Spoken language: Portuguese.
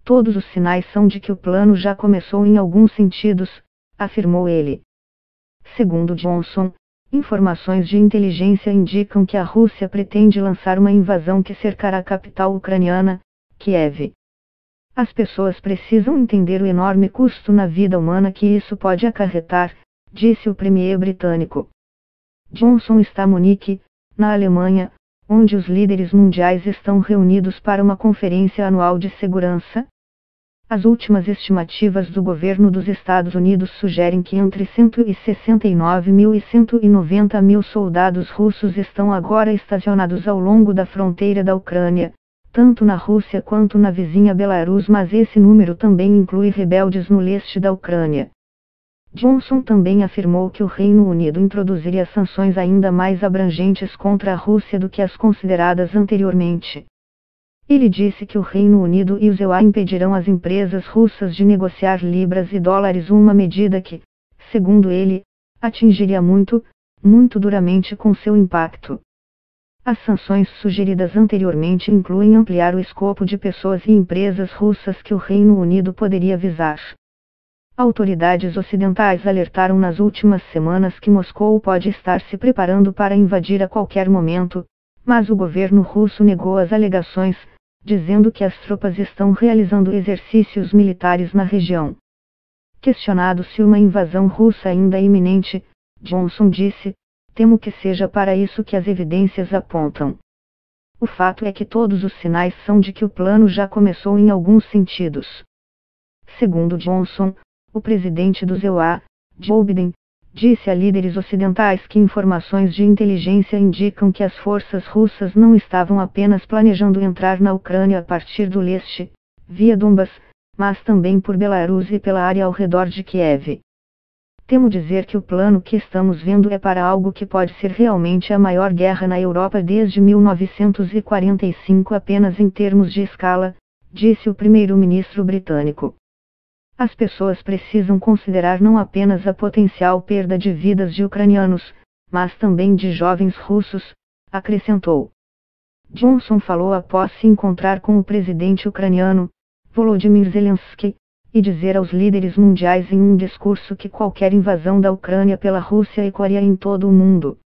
Todos os sinais são de que o plano já começou em alguns sentidos, afirmou ele. Segundo Johnson, informações de inteligência indicam que a Rússia pretende lançar uma invasão que cercará a capital ucraniana, Kiev. As pessoas precisam entender o enorme custo na vida humana que isso pode acarretar, disse o premier britânico. Johnson está em Munique, na Alemanha, onde os líderes mundiais estão reunidos para uma conferência anual de segurança. As últimas estimativas do governo dos Estados Unidos sugerem que entre 169 mil e 190 mil soldados russos estão agora estacionados ao longo da fronteira da Ucrânia, tanto na Rússia quanto na vizinha Belarus, mas esse número também inclui rebeldes no leste da Ucrânia. Johnson também afirmou que o Reino Unido introduziria sanções ainda mais abrangentes contra a Rússia do que as consideradas anteriormente. Ele disse que o Reino Unido e os EUA impedirão as empresas russas de negociar libras e dólares, uma medida que, segundo ele, atingiria muito duramente com seu impacto. As sanções sugeridas anteriormente incluem ampliar o escopo de pessoas e empresas russas que o Reino Unido poderia visar. Autoridades ocidentais alertaram nas últimas semanas que Moscou pode estar se preparando para invadir a qualquer momento, mas o governo russo negou as alegações, dizendo que as tropas estão realizando exercícios militares na região. Questionado se uma invasão russa ainda é iminente, Johnson disse: "Temo que seja para isso que as evidências apontam. O fato é que todos os sinais são de que o plano já começou em alguns sentidos." Segundo Johnson, o presidente do EUA, Joe Biden, disse a líderes ocidentais que informações de inteligência indicam que as forças russas não estavam apenas planejando entrar na Ucrânia a partir do leste, via Donbas, mas também por Belarus e pela área ao redor de Kiev. "Temo dizer que o plano que estamos vendo é para algo que pode ser realmente a maior guerra na Europa desde 1945 apenas em termos de escala", disse o primeiro-ministro britânico. "As pessoas precisam considerar não apenas a potencial perda de vidas de ucranianos, mas também de jovens russos", acrescentou. Johnson falou após se encontrar com o presidente ucraniano, Volodymyr Zelensky, e dizer aos líderes mundiais em um discurso que qualquer invasão da Ucrânia pela Rússia ecoaria em todo o mundo.